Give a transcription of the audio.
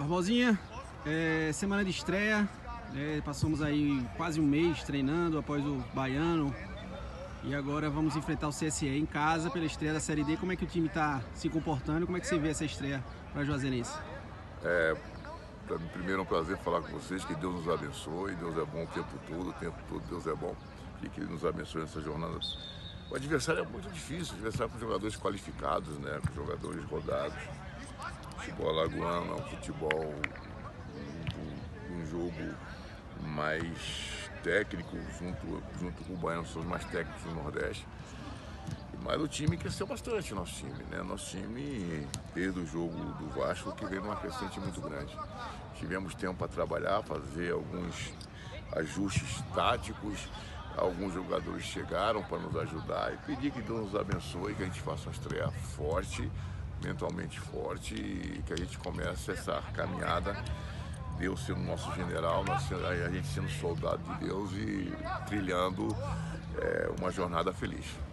Barbosinha, semana de estreia, passamos aí quase um mês treinando após o Baiano e agora vamos enfrentar o CSE em casa pela estreia da Série D. Como é que o time está se comportando? Como é que você vê essa estreia para Juazeirense? Primeiro é um prazer falar com vocês, que Deus nos abençoe, Deus é bom o tempo todo Deus é bom e que Ele nos abençoe nessa jornada. O adversário é muito difícil, o adversário com jogadores qualificados, né, com jogadores rodados. O futebol alagoano é um futebol, um jogo mais técnico, junto com o Baiano, são os mais técnicos do Nordeste. Mas o time cresceu bastante, nosso time, né? Nosso time, desde o jogo do Vasco, que veio numa crescente muito grande. Tivemos tempo para trabalhar, fazer alguns ajustes táticos, alguns jogadores chegaram para nos ajudar e pedir que Deus nos abençoe, que a gente faça uma estreia forte, mentalmente forte e que a gente comece essa caminhada, Deus sendo nosso general, a gente sendo soldado de Deus e trilhando uma jornada feliz.